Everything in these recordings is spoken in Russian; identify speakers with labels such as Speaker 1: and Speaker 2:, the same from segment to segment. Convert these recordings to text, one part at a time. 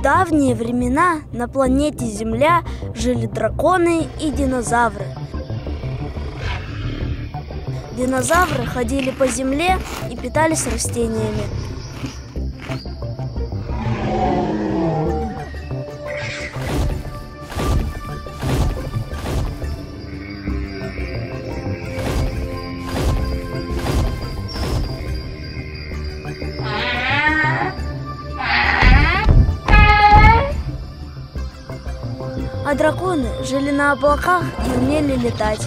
Speaker 1: В давние времена на планете Земля жили драконы и динозавры. Динозавры ходили по земле и питались растениями. А драконы жили на облаках и умели летать.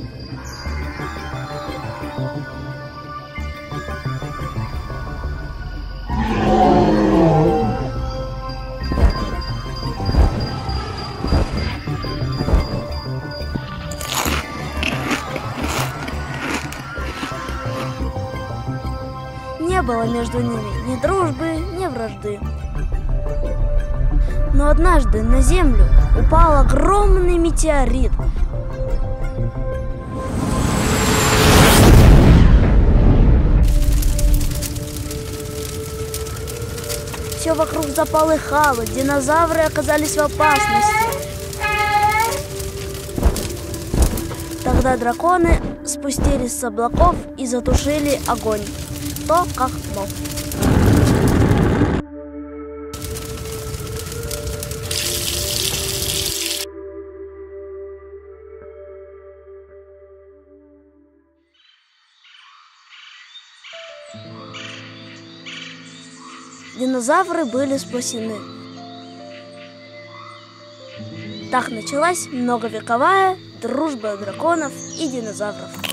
Speaker 1: Не было между ними ни дружбы, ни вражды. Но однажды на Землю упал огромный метеорит. Все вокруг заполыхало, динозавры оказались в опасности. Тогда драконы спустились с облаков и затушили огонь. Кто как мог. Динозавры были спасены. Так началась многовековая дружба драконов и динозавров.